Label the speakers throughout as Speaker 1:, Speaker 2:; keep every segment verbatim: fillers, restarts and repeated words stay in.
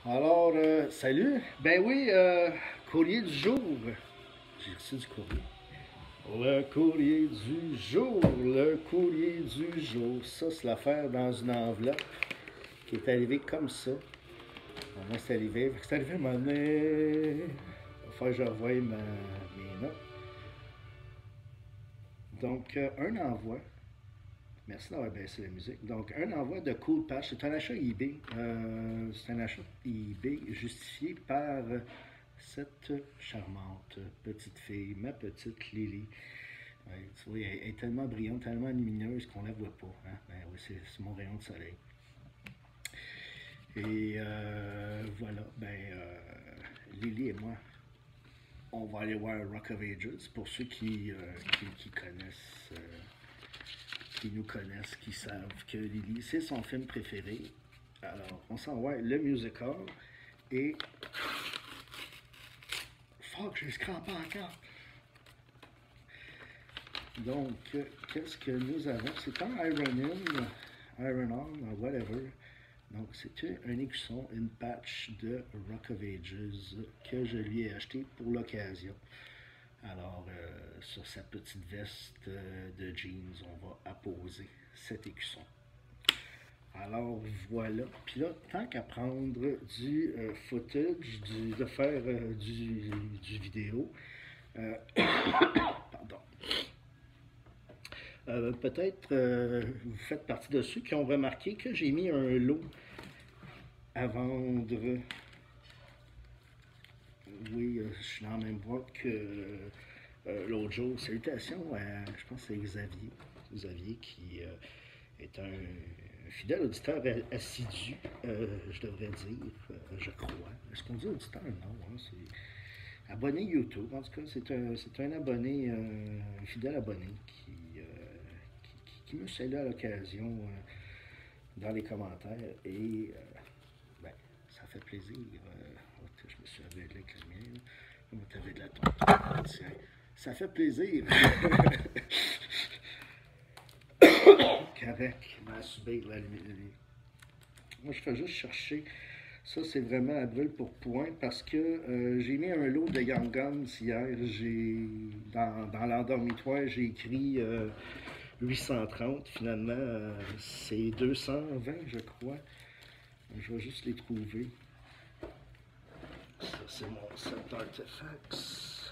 Speaker 1: Alors, euh, salut. Ben oui, euh, courrier du jour. J'ai reçu du courrier. Le courrier du jour, le courrier du jour. Ça, c'est l'affaire dans une enveloppe qui est arrivée comme ça. Moi, c'est arrivé. C'est arrivé à un moment donné. Il va falloir que je revoie ma, mes notes. Donc, euh, un envoi. Merci d'avoir baissé la musique. Donc, un envoi de Cool Patch, c'est un achat eBay. Euh, c'est un achat eBay justifié par cette charmante petite fille, ma petite Lily. Ouais, tu vois, elle est tellement brillante, tellement lumineuse qu'on ne la voit pas. Hein? Ben, oui, c'est, c'est mon rayon de soleil. Et euh, voilà, ben, euh, Lily et moi, on va aller voir Rock of Ages pour ceux qui, euh, qui, qui connaissent. Euh, qui nous connaissent, qui savent que Lily, c'est son film préféré. Alors, on s'en va le musical et... Fuck, j'ai scrappé encore! Donc, qu'est-ce que nous avons? C'est un Iron In, Iron On, whatever. Donc, c'était un écusson, une patch de Rock of Ages que je lui ai acheté pour l'occasion. Alors, euh, sur sa petite veste euh, de jeans, on va apposer cet écusson. Alors, voilà. Puis là, tant qu'à prendre du euh, footage, du, de faire euh, du, du vidéo, euh, pardon. Euh, peut-être euh, vous faites partie de ceux qui ont remarqué que j'ai mis un lot à vendre. Oui, euh, je suis dans la même boîte que euh, l'autre jour. Salutations à, je pense que c'est Xavier. Xavier qui euh, est un, un fidèle auditeur assidu, euh, je devrais dire, euh, je crois. Est-ce qu'on dit auditeur? Non, hein, c'est abonné YouTube. En tout cas, c'est un, c'est un abonné, euh, un fidèle abonné qui, euh, qui, qui, qui me salue à l'occasion euh, dans les commentaires. Et euh, ben, ça fait plaisir. Euh, je me suis aveuglé avec la mienne. Moi, t'avais de la tonte. Tiens, ça fait plaisir. Correct, m'a subir la lumière. Moi, je fais juste chercher. Ça, c'est vraiment à brûle pour point parce que euh, j'ai mis un lot de Young Guns hier. J'ai, dans, dans l'endormitoire, j'ai écrit euh, huit cent trente. Finalement, euh, c'est deux cent vingt, je crois. Je vais juste les trouver. Ça, c'est mon set d'artefacts.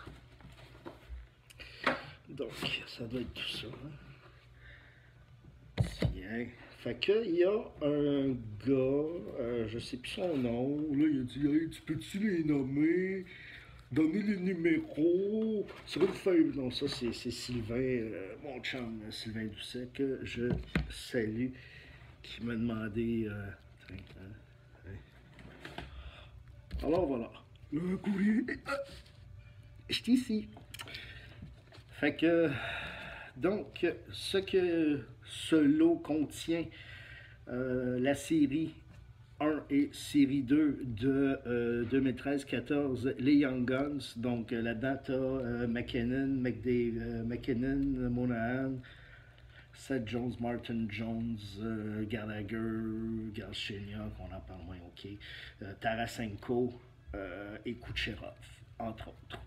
Speaker 1: Donc, ça doit être tout ça. Hein? Tiens. Fait que, il y a un gars, euh, je sais plus son nom, là, il a dit, hey, tu peux-tu les nommer? Donner les numéros sur une feuille. Non, ça, c'est, c'est Sylvain, euh, mon chum, Sylvain Doucet, que je salue, qui m'a demandé. Euh, hein, hein. Alors voilà, le courrier est ici. Fait que, donc, ce que ce lot contient, euh, la série un et série deux de euh, deux mille treize quatorze, les Young Guns. Donc, euh, là-dedans, tu as euh, McKinnon, McDave, euh, McKinnon, Monahan, Seth Jones, Martin Jones, euh, Gallagher, Galchenyuk, on en parle moins, ok, euh, Tarasenko euh, et Kucherov, entre autres.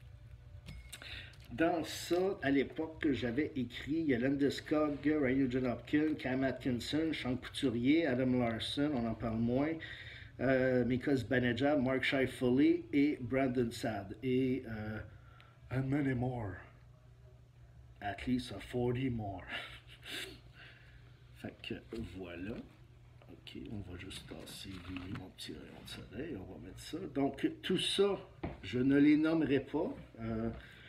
Speaker 1: Dans ça, à l'époque, j'avais écrit, il y a Landeskog, Ryan Nugent Hopkins, Cam Atkinson, Sean Couturier, Adam Larson, on en parle moins, euh, Mika Zibanejad, Mark Scheifele et Brandon Saad. Et euh, and many more. At least a forty more. Fait que voilà. Ok, on va juste tasser mon petit rayon de soleil, on va mettre ça. Donc, tout ça, je ne les nommerai pas. Euh,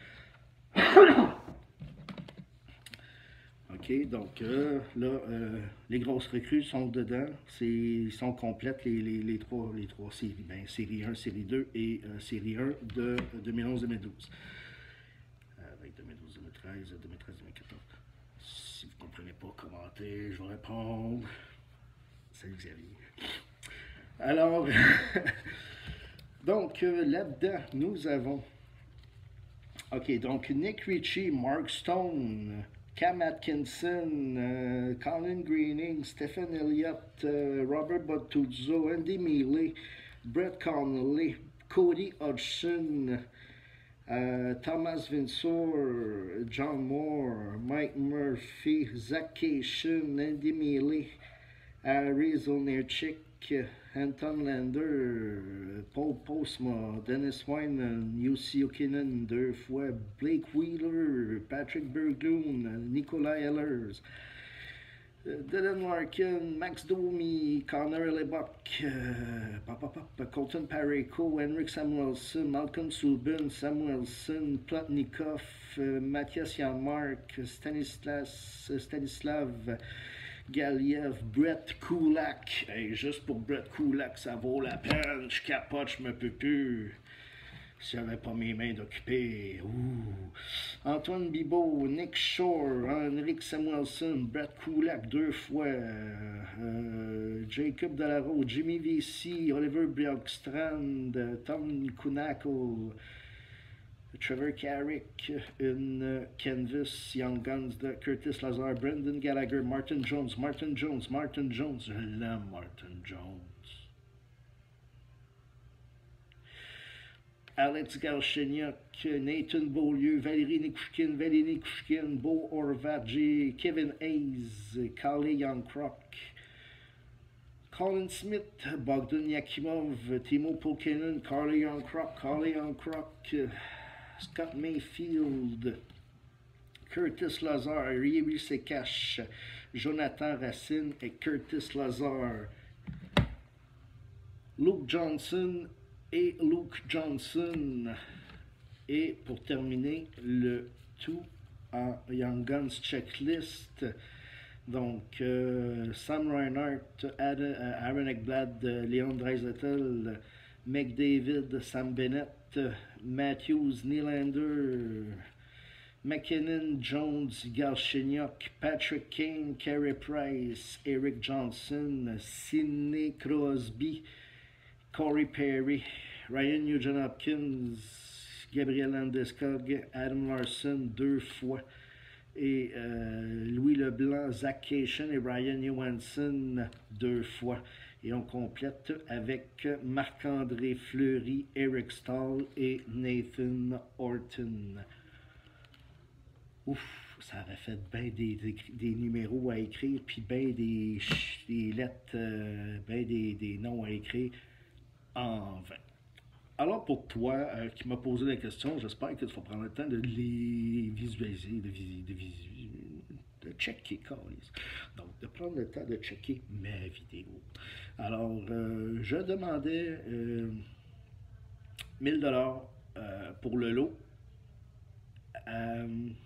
Speaker 1: OK, donc euh, là, euh, les grosses recrues sont dedans. C'est, ils sont complètes, les, les, les, trois, les trois séries. Ben, série un, série deux et euh, série un de deux mille onze deux mille douze. Euh, avec deux mille douze deux mille treize, deux mille treize deux mille quatorze. Si vous ne comprenez pas, commentez, je vais répondre. Salut Xavier. Alors, donc euh, là-dedans, nous avons... OK, donc Nick Ritchie, Mark Stone, Cam Atkinson, euh, Colin Greening, Stephen Elliott, euh, Robert Bottuzzo, Andy Mealy, Brett Connolly, Cody Hodgson, euh, Thomas Vinsour, John Moore, Mike Murphy, Zach Cation, Andy Mealy, Harry Zonerchik, Anton Lander, Paul Postma, Dennis Wyman, Jussi Jokinen deux fois, Blake Wheeler, Patrick Berglund, Nikolai Ehlers, Dylan Larkin, Max Domi, Connor Lebuck, uh, Colton Parayko, Henrik Samuelson, Malcolm Subin, Samuelson, Plotnikov, uh, Matthias Janmark, Stanislas, Stanislav Galiev, Brett Kulak. Hey, juste pour Brett Kulak, ça vaut la peine. Je capote, je me peux plus. Si j'avais pas mes mains d'occuper. Antoine Bibeau, Nick Shore, Henrik Samuelson, Brett Kulak deux fois, euh, Jacob Delaro, Jimmy V C, Oliver Bjorkstrand, Tom Kunackle, Trevor Carrick, une Canvas, Young Guns de Curtis Lazar, Brendan Gallagher, Martin Jones, Martin Jones, Martin Jones, je l'aime Martin Jones. Alex Galchenyuk, Nathan Beaulieu, Valérie Nikushkin, Valérie Nikushkin, Bo Horvat, Kevin Hayes, Carly Youngcrock, Colin Smith, Bogdan Yakimov, Timo Pulkkinen, Carly Youngcrock, Carly Youngcrock, Scott Mayfield, Curtis Lazar, Yuri Sekash, Jonathan Racine et Curtis Lazar, Luke Johnson et Luke Johnson. Et pour terminer, le tout en Young Guns checklist. Donc, euh, Sam Reinhardt, Adam, Aaron Ekblad, Leon Draisaitl, McDavid, Sam Bennett, Matthews, Nylander, McKinnon, Jones, Galchenyuk, Patrick Kane, Carey Price, Eric Johnson, Sidney Crosby, Corey Perry, Ryan Nugent-Hopkins, Gabriel Landeskog, Adam Larson deux fois, et euh, Louis Leblanc, Zach Cation et Ryan Johansson deux fois. Et on complète avec Marc-André Fleury, Eric Stahl et Nathan Horton. Ouf, ça aurait fait bien des, des, des numéros à écrire, puis bien des, des lettres, euh, bien des, des noms à écrire en vain. Alors pour toi euh, qui m'as posé la question, j'espère que tu vas prendre le temps de les visualiser, de, vis de, vis de checker, donc de prendre le temps de checker mes vidéos. Alors, euh, je demandais euh, mille dollars euh, pour le lot. Euh,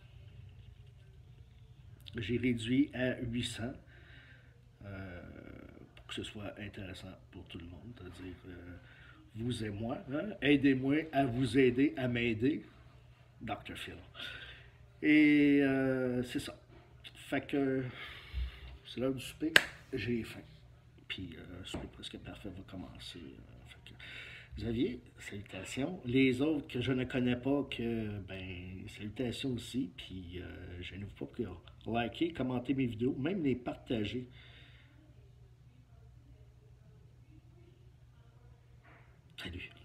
Speaker 1: J'ai réduit à huit cents euh, pour que ce soit intéressant pour tout le monde, c'est-à-dire euh, vous et moi, hein? Aidez-moi à vous aider, à m'aider, docteur Phil. Et euh, c'est ça. Fait que c'est l'heure du souper, j'ai faim. Puis euh, le souper presque parfait va commencer. Euh, fait que, Xavier, salutations. Les autres que je ne connais pas, que ben salutations aussi. Puis euh, je ne vous pas pour liker, commenter mes vidéos, même les partager. Salut.